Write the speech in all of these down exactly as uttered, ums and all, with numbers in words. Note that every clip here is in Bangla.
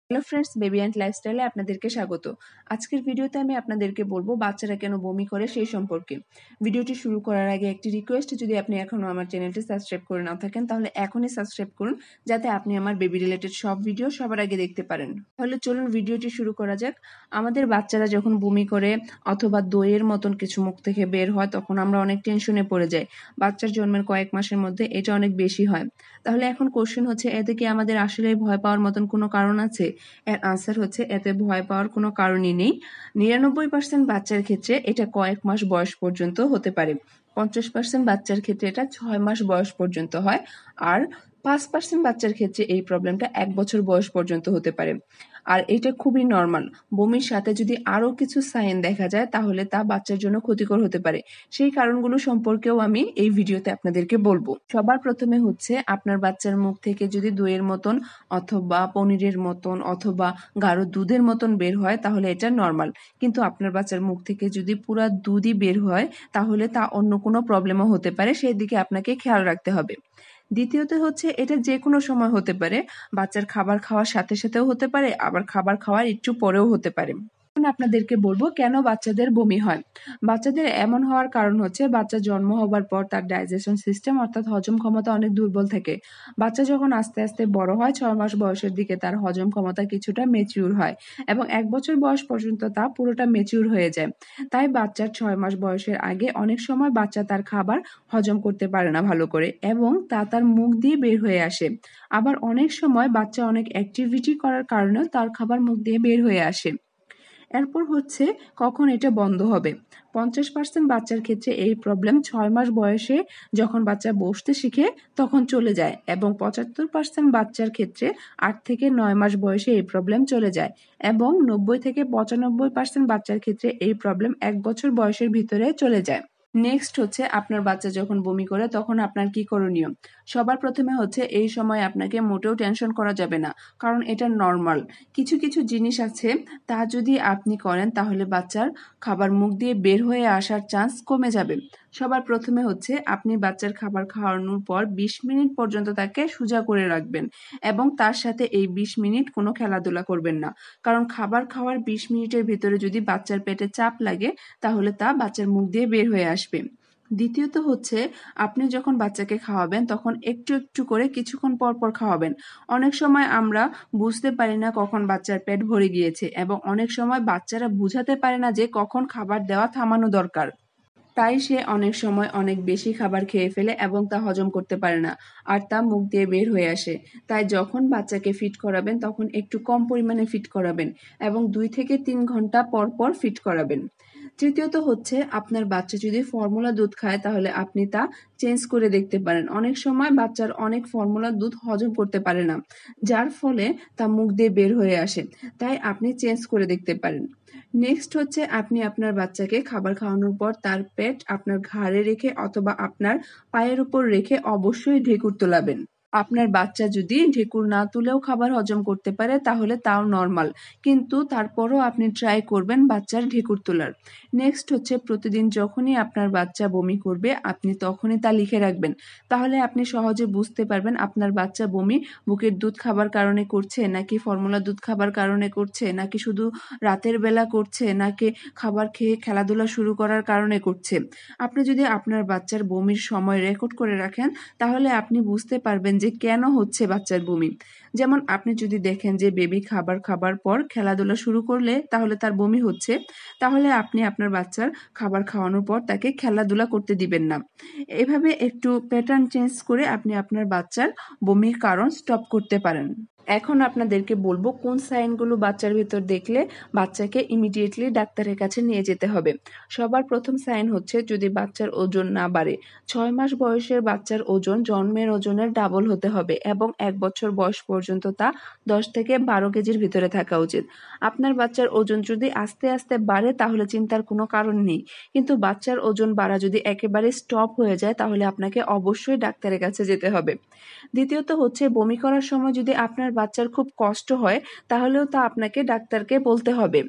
হ্যালো ফ্রেন্ডস, বেবি অ্যান্ড লাইফস্টাইলে আপনাদেরকে স্বাগত। আজকের ভিডিওতে আমি আপনাদেরকে বলবো বাচ্চারা কেন বমি করে সেই সম্পর্কে। ভিডিওটি শুরু করার আগে একটি রিকোয়েস্ট, যদি আপনি এখনও আমার চ্যানেলটি সাবস্ক্রাইব করে না থাকেন তাহলে এখনই সাবস্ক্রাইব করুন, যাতে আপনি আমার বেবি রিলেটেড সব ভিডিও সবার আগে দেখতে পারেন। তাহলে চলুন ভিডিওটি শুরু করা যাক। আমাদের বাচ্চারা যখন বমি করে অথবা দইয়ের মতন কিছু মুখ থেকে বের হয়, তখন আমরা অনেক টেনশনে পড়ে যাই। বাচ্চার জন্মের কয়েক মাসের মধ্যে এটা অনেক বেশি হয়। তাহলে এখন কোশ্চেন হচ্ছে, এতে কি আমাদের আসলে ভয় পাওয়ার মতন কোনো কারণ আছে? এর আনসার হচ্ছে, এতে ভয় পাওয়ার কোনো কারণই নেই। নিরানব্বই পার্সেন্ট বাচ্চার ক্ষেত্রে এটা কয়েক মাস বয়স পর্যন্ত হতে পারে। পঞ্চাশ পার্সেন্ট বাচ্চার ক্ষেত্রে এটা ছয় মাস বয়স পর্যন্ত হয়। আর পাঁচ পার্সেন্ট বাচ্চার ক্ষেত্রে এই প্রবলেমটা এক বছর বয়স পর্যন্ত হতে পারে। আর এটা খুবই নর্মাল। বমির সাথে যদি আরো কিছু সাইন দেখা যায় তাহলে তা বাচ্চার জন্য ক্ষতিকর হতে পারে। সেই কারণগুলো সম্পর্কেও আমি এই ভিডিওতে আপনাদেরকে বলবো। সবার প্রথমে হচ্ছে, আপনার বাচ্চার মুখ থেকে যদি দইয়ের মতন অথবা পনিরের মতন অথবা গাঢ় দুধের মতন বের হয় তাহলে এটা নর্মাল। কিন্তু আপনার বাচ্চার মুখ থেকে যদি পুরা দুধই বের হয় তাহলে তা অন্য কোনো প্রবলেমও হতে পারে, সেই দিকে আপনাকে খেয়াল রাখতে হবে। দ্বিতীয়ত হচ্ছে, এটা যে কোনো সময় হতে পারে। বাচ্চার খাবার খাওয়ার সাথে সাথেও হতে পারে, আবার খাবার খাওয়ার একটু পরেও হতে পারে। এখন আপনাদেরকে বলবো কেন বাচ্চাদের বমি হয়। বাচ্চাদের এমন হওয়ার কারণ হচ্ছে, বাচ্চা জন্ম হবার পর তার ডাইজেশন সিস্টেম অর্থাৎ হজম ক্ষমতা অনেক দুর্বল থাকে। বাচ্চা যখন আস্তে আস্তে বড় হয়, ছয় মাস বয়সের দিকে তার হজম ক্ষমতা কিছুটা মেচিউর হয় এবং এক বছর বয়স পর্যন্ত তা পুরোটা মেচিউর হয়ে যায়। তাই বাচ্চার ছয় মাস বয়সের আগে অনেক সময় বাচ্চা তার খাবার হজম করতে পারে না ভালো করে এবং তা তার মুখ দিয়ে বের হয়ে আসে। আবার অনেক সময় বাচ্চা অনেক অ্যাক্টিভিটি করার কারণেও তার খাবার মুখ দিয়ে বের হয়ে আসে। এরপর হচ্ছে, কখন এটা বন্ধ হবে। পঞ্চাশ পার্সেন্ট বাচ্চার ক্ষেত্রে এই প্রবলেম ছয় মাস বয়সে যখন বাচ্চা বসতে শিখে তখন চলে যায় এবং পঁচাত্তর পার্সেন্ট বাচ্চার ক্ষেত্রে আট থেকে নয় মাস বয়সে এই প্রবলেম চলে যায় এবং নব্বই থেকে পঁচানব্বই পার্সেন্ট বাচ্চার ক্ষেত্রে এই প্রবলেম এক বছর বয়সের ভিতরে চলে যায়। নেক্সট হচ্ছে, আপনার বাচ্চা যখন বমি করে তখন আপনার কি করণীয়। সবার প্রথমে হচ্ছে, এই সময় আপনাকে মোটেও টেনশন করা যাবে না, কারণ এটা নর্মাল। কিছু কিছু জিনিস আছে, তা যদি আপনি করেন তাহলে বাচ্চার খাবার মুখ দিয়ে বের হয়ে আসার চান্স কমে যাবে। সবার প্রথমে হচ্ছে, আপনি বাচ্চার খাবার খাওয়ানোর পর বিশ মিনিট পর্যন্ত তাকে সোজা করে রাখবেন এবং তার সাথে এই বিশ মিনিট কোনো খেলাধুলা করবেন না, কারণ খাবার খাওয়ার বিশ মিনিটের ভিতরে যদি বাচ্চার পেটে চাপ লাগে তাহলে তা বাচ্চার মুখ দিয়ে বের হয়ে আসবে। দ্বিতীয়ত হচ্ছে, আপনি যখন বাচ্চাকে খাওয়াবেন তখন একটু একটু করে কিছুক্ষণ পর পর খাওয়াবেন। অনেক সময় আমরা বুঝতে পারি না কখন বাচ্চার পেট ভরে গিয়েছে এবং অনেক সময় বাচ্চারা বুঝাতে পারে না যে কখন খাবার দেওয়া থামানো দরকার। তাই সে অনেক সময় অনেক বেশি খাবার খেয়ে ফেলে এবং তা হজম করতে পারে না, আর তা মুখ দিয়ে বের হয়ে আসে। তাই যখন বাচ্চাকে ফিড করাবেন তখন একটু কম পরিমাণে ফিড করাবেন এবং দুই থেকে তিন ঘন্টা পর পর ফিড করাবেন। তৃতীয়ত হচ্ছে, আপনার বাচ্চা যদি ফর্মুলা দুধ খায় তাহলে আপনি তা চেঞ্জ করে দেখতে পারেন। অনেক সময় বাচ্চার অনেক ফর্মুলা দুধ হজম করতে পারে না, যার ফলে তা মুখ দিয়ে বের হয়ে আসে। তাই আপনি চেঞ্জ করে দেখতে পারেন। নেক্সট হচ্ছে, আপনি আপনার বাচ্চাকে খাবার খাওয়ানোর পর তার পেট আপনার ঘাড়ে রেখে অথবা আপনার পায়ের উপর রেখে অবশ্যই ঢেকুর তোলাবেন। আপনার বাচ্চা যদি ঢেকুর না তুলেও খাবার হজম করতে পারে তাহলে তাও নর্মাল, কিন্তু তারপরও আপনি ট্রাই করবেন বাচ্চার ঢেকুর তোলার। নেক্সট হচ্ছে, প্রতিদিন যখনই আপনার বাচ্চা বমি করবে আপনি তখনই তা লিখে রাখবেন। তাহলে আপনি সহজে বুঝতে পারবেন আপনার বাচ্চা বমি বুকের দুধ খাবার কারণে করছে, নাকি ফর্মুলা দুধ খাবার কারণে করছে, নাকি শুধু রাতের বেলা করছে, নাকি খাবার খেয়ে খেলাধুলা শুরু করার কারণে করছে। আপনি যদি আপনার বাচ্চার বমির সময় রেকর্ড করে রাখেন তাহলে আপনি বুঝতে পারবেন যে কেন হচ্ছে বাচ্চার বমি। যেমন আপনি যদি দেখেন যে বেবি খাবার খাবার পর খেলাধুলা শুরু করলে তাহলে তার বমি হচ্ছে, তাহলে আপনি আপনার বাচ্চার খাবার খাওয়ানোর পর তাকে খেলাধুলা করতে দিবেন না। এভাবে একটু প্যাটার্ন চেঞ্জ করে আপনি আপনার বাচ্চার বমির কারণ স্টপ করতে পারেন। এখন আপনাদেরকে বলবো কোন সাইনগুলো বাচ্চার ভিতর দেখলে বাচ্চাকে ইমিডিয়েটলি ডাক্তারের কাছে নিয়ে যেতে হবে। সবার প্রথম সাইন হচ্ছে, যদি বাচ্চার ওজন না বাড়ে। ছয় মাস বয়সের বাচ্চার ওজন জন্মের ওজনের ডাবল হতে হবে এবং এক বছর বয়স পর্যন্ত তা দশ থেকে বারো কেজির ভিতরে থাকা উচিত। আপনার বাচ্চার ওজন যদি আস্তে আস্তে বাড়ে তাহলে চিন্তার কোনো কারণ নেই, কিন্তু বাচ্চার ওজন বাড়া যদি একেবারে স্টপ হয়ে যায় তাহলে আপনাকে অবশ্যই ডাক্তারের কাছে যেতে হবে। দ্বিতীয়ত হচ্ছে, বমি করার সময় যদি আপনার বাচ্চার খুব কষ্ট হয় তাহলেও তা আপনাকে ডাক্তারকে বলতে হবে।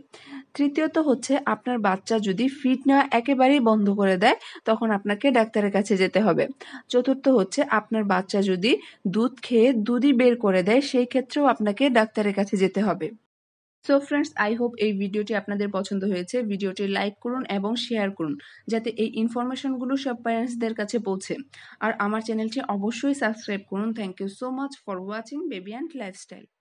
তৃতীয়ত হচ্ছে আপনার বাচ্চা যদি ফিড নেওয়া একেবারেই বন্ধ করে দেয় তখন আপনাকে ডাক্তারের কাছে যেতে হবে। চতুর্থ হচ্ছে আপনার বাচ্চা যদি দুধ খেয়ে দুধই বের করে দেয় সেই ক্ষেত্রেও আপনাকে ডাক্তারের কাছে যেতে হবে। সো ফ্রেন্ডস, আই হোপ এই ভিডিওটি আপনাদের পছন্দ হয়েছে। ভিডিওটি লাইক করুন এবং শেয়ার করুন যাতে এই ইনফরমেশনগুলো সব প্যারেন্টসদের কাছে পৌঁছে। আর আমার চ্যানেলটি অবশ্যই সাবস্ক্রাইব করুন। Thank you so much for watching baby and lifestyle.